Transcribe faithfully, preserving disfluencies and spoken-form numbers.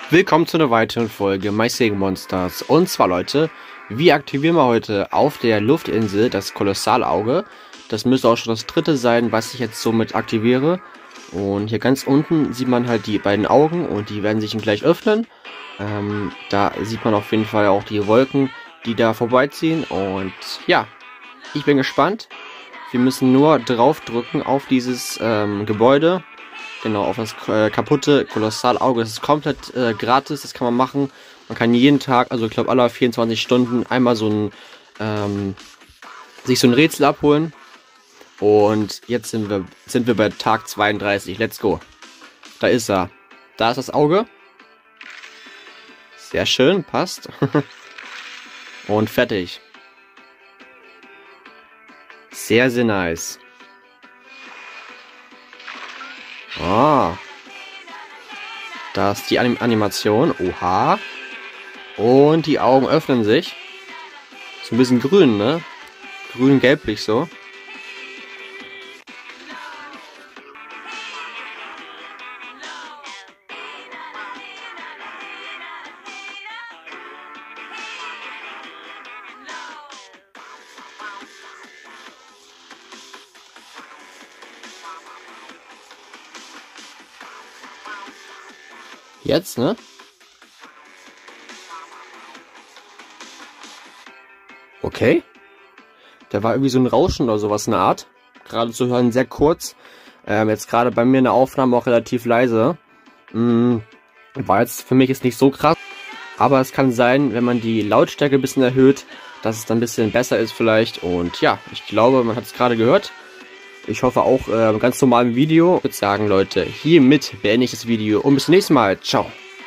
Willkommen zu einer weiteren Folge My Singing Monsters. Und zwar, Leute, wie aktivieren wir heute auf der Luftinsel das Kolossalauge? Das müsste auch schon das dritte sein, was ich jetzt somit aktiviere. Und hier ganz unten sieht man halt die beiden Augen und die werden sich gleich öffnen. Ähm, da sieht man auf jeden Fall auch die Wolken, die da vorbeiziehen. Und ja, ich bin gespannt. Wir müssen nur draufdrücken auf dieses ähm, Gebäude. Genau, auf das äh, kaputte Kolossalauge. Das ist komplett äh, gratis, das kann man machen. Man kann jeden Tag, also ich glaube alle vierundzwanzig Stunden, einmal so ein, ähm, sich so ein Rätsel abholen. Und jetzt sind wir, sind wir bei Tag zweiunddreißig. Let's go. Da ist er. Da ist das Auge. Sehr schön, passt. Und fertig. Sehr, sehr nice. Ah. Da ist die Anim Animation. Oha. Und die Augen öffnen sich. So ein bisschen grün, ne? Grün-gelblich so. Jetzt, ne? Okay. Da war irgendwie so ein Rauschen oder sowas in der Art. Gerade zu hören, sehr kurz. Ähm, jetzt gerade bei mir in der Aufnahme auch relativ leise. Hm, war jetzt für mich jetzt nicht so krass. Aber es kann sein, wenn man die Lautstärke ein bisschen erhöht, dass es dann ein bisschen besser ist vielleicht. Und ja, ich glaube, man hat es gerade gehört. Ich hoffe auch äh, ganz normal im Video. Ich würde sagen, Leute, hiermit beende ich das Video und bis zum nächsten Mal. Ciao.